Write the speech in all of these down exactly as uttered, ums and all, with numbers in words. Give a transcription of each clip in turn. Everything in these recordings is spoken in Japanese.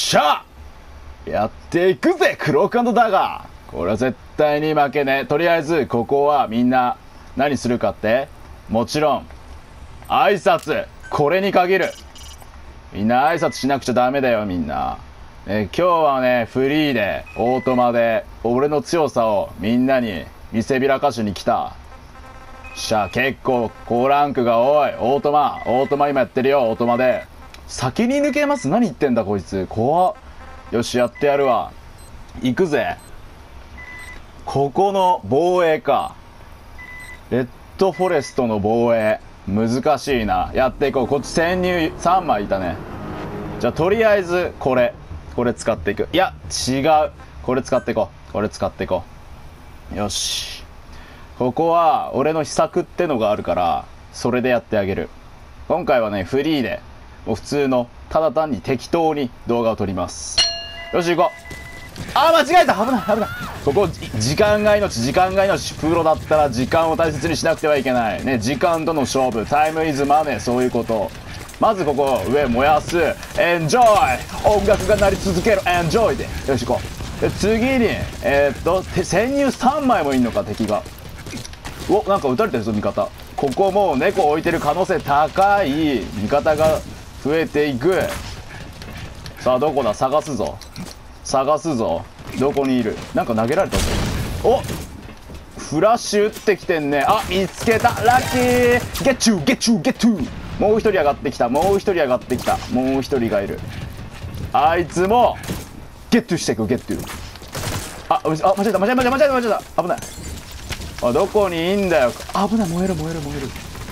しゃやっていくぜクローク&ダガー。これは絶対に負けねえ。とりあえずここはみんな何するかって、もちろん挨拶。これに限る。みんな挨拶しなくちゃダメだよみんな。え今日はねフリーでオートマで俺の強さをみんなに見せびらかしに来た。しゃ結構高ランクが多い。オートマオートマ今やってるよ。オートマで先に抜けます。何言ってんだこいつ怖っ。よしやってやるわ。行くぜ。ここの防衛か。レッドフォレストの防衛難しいな。やっていこう。こっち潜入さんまいいたね。じゃあとりあえずこれこれ使っていく。いや違う、これ使っていこう。これ使っていこう。よし、ここは俺の秘策ってのがあるからそれでやってあげる。今回はねフリーでもう普通のただ単に適当に動画を撮ります。よし行こう。あー間違えた。危ない危ない。ここ時間が命。時間が命。プロだったら時間を大切にしなくてはいけないね。時間との勝負。タイムイズマネー。そういうこと。まずここ上燃やす。エンジョイ。音楽が鳴り続ける。エンジョイでよし行こう。で次にえー、っと潜入さんまいもいんのか敵が。おなんか撃たれてるぞ味方。ここもう猫置いてる可能性高い。味方が増えていく。さあどこだ。探すぞ探すぞ。どこにいる。なんか投げられたぞ。おフラッシュ打ってきてんね。あ見つけた。ラッキー。ゲッチューゲッチューゲッチュー。もう一人上がってきた。もう一人上がってきた。もう一人がいる。あいつもゲットしていく。ゲットああ間違えた間違えた間違えた間違えた間違えた。危ない。あどこにいんだよ。危ない。燃える燃える燃える。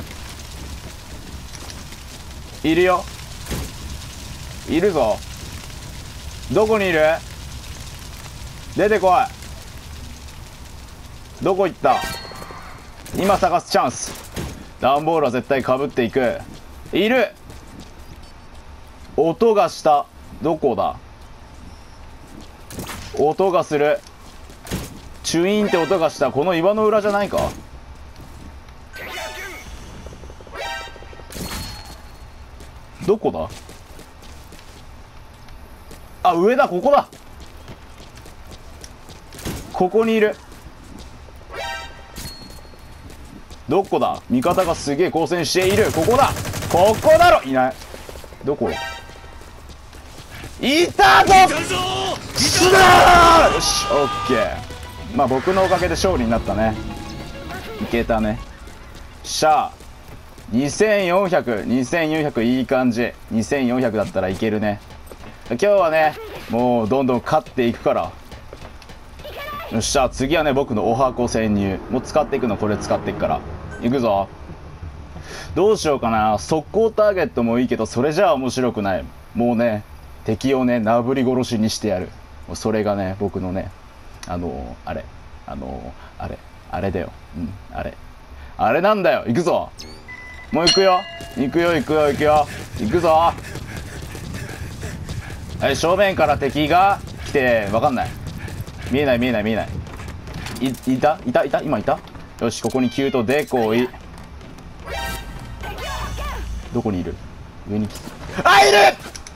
いるよいるぞ。どこにいる。出てこい。どこ行った。今探すチャンス。段ボールは絶対かぶっていく。いる。音がした。どこだ。音がする。チュイーンって音がした。この岩の裏じゃないか。どこだ。あ上だ。ここだ。ここにいる。どこだ。味方がすげえ交戦している。ここだ。ここだろ。いない。どこ。いたぞ。すだー。よしオッケー。まあ僕のおかげで勝利になったね。いけたね。しゃあにせんよんひゃくにせんよんひゃくいい感じ。にせんよんひゃくだったらいけるね。今日はねもうどんどん勝っていくから。よっしゃ次はね僕のお箱潜入もう使っていくの。これ使っていくからいくぞ。どうしようかな。速攻ターゲットもいいけどそれじゃあ面白くない。もうね敵をねなぶり殺しにしてやる。もうそれがね僕のねあのー、あれあのー、あれあれだよ。うんあれあれなんだよ。行くぞ。もう行くよ行くよ行くよ行くよ行くぞ。はい、正面から敵が来て分かんない。見えない見えない見えない。いいたいたいた今いた。よしここにキュートデコイ。どこにいる。上に来て。あいる。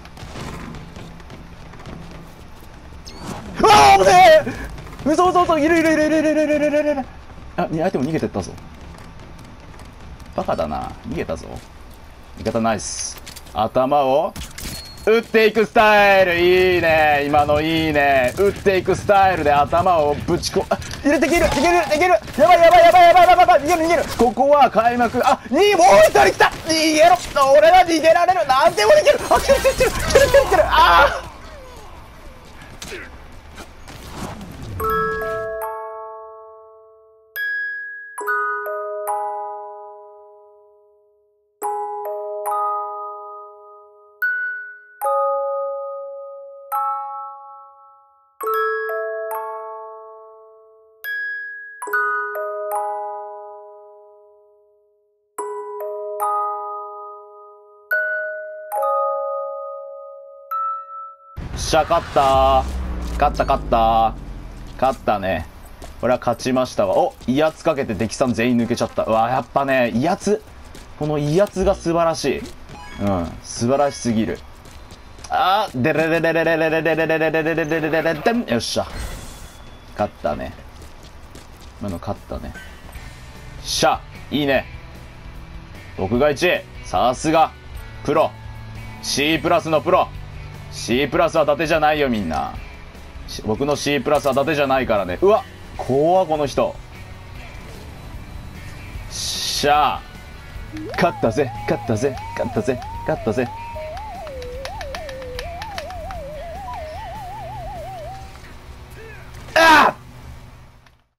うわー危ねえ。嘘嘘嘘いるいるいるいるいるいるいるいるいるいる。あ相手も逃げてったぞ。バカだな。逃げたぞ。味方ナイス。頭を打っていくスタイルいいね。今のいいね。打っていくスタイルで頭をぶちこあ入れていけるいけるいける。やばいやばいやばいやばいやばいやばい。逃げる逃げる。ここは開幕。あにもう一人来た。逃げろ。俺は逃げられる。なんでもできる。あ来てる来てる来てる来てる来てる。ああしゃ勝った勝った勝った勝ったね。これは勝ちましたわ。お威圧かけて敵さん全員抜けちゃった。うわやっぱね威圧この威圧が素晴らしい。うん素晴らしすぎる。 あーでれれれれれれれれれれれれれれれれれれれよっしゃ勝ったね。今の勝ったね。しゃいいね。僕がいちい。さすがプロ C プラスのプロ。 C プラスは伊達じゃないよみんな。僕の C プラスは伊達じゃないからね。うわ怖この人。しゃあ勝ったぜ勝ったぜ勝ったぜ勝ったぜ